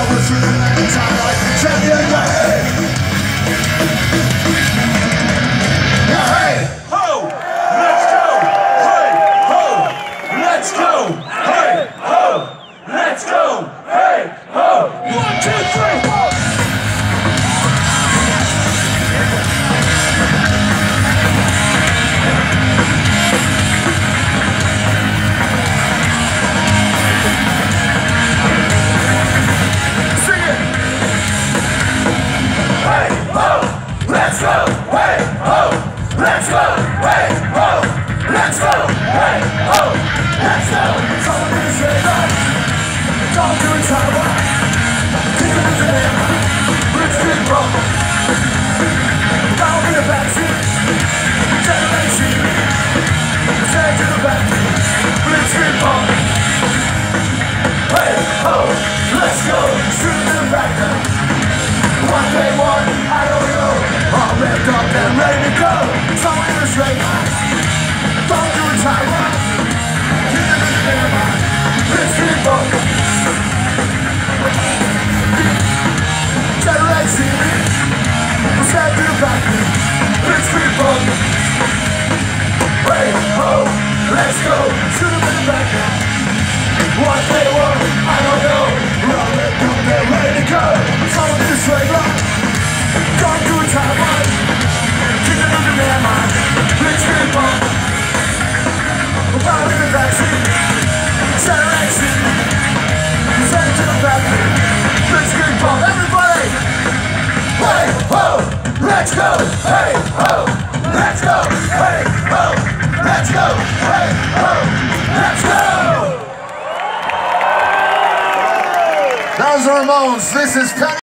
Let's go, hey, ho! Let's go, hey, ho! Let's go, hey, ho! Let's go! That was the Ramones. This is Penny.